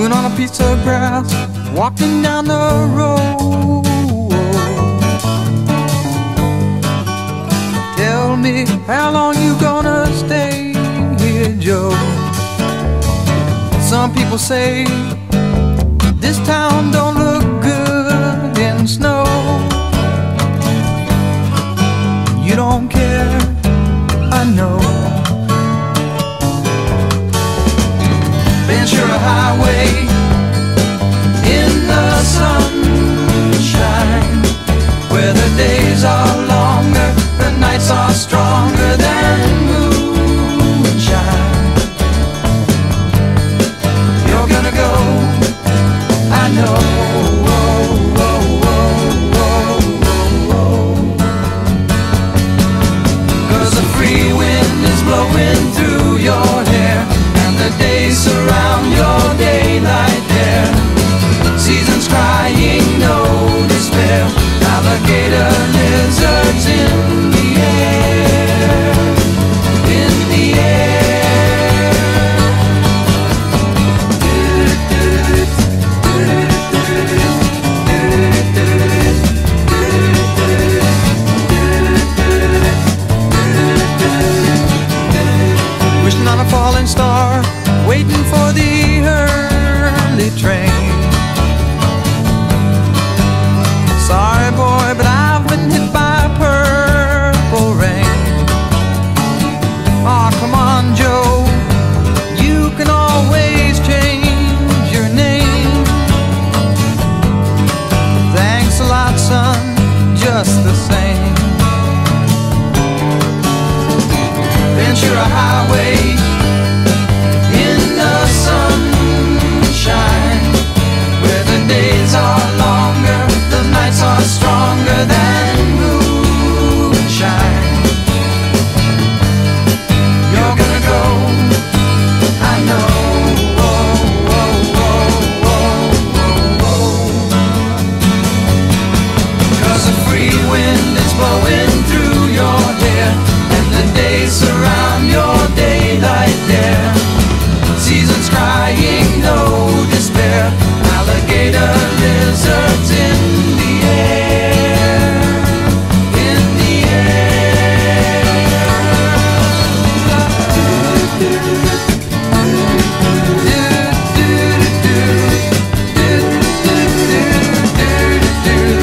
chewing on a piece of grass, walking down the road. Tell me, how long you gonna stay here, Joe? Some people say this town don't look good in snow. You don't care, I know. Ventura Highway in the sunshine, where the days are longer, the nights are stronger than moonshine. You're gonna go, I know. Blowing through your hair, and the days surround your daylight there. Seasons crying, no despair. Alligator lizards in the air, in the air. Wishing on a falling star, waiting for the early train. Sorry boy, but I've been hit by purple rain. Aw, come on Joe, you can always change your name. Thanks a lot son, just the same. Ventura Highway in the sunshine, where the days are longer, the nights are stronger than moonshine. You're gonna go, I know. Cause a free wind is blowing through your hair, and the days surround your daylight there. Seasons crying, no despair. Alligator lizards in the air, in the air.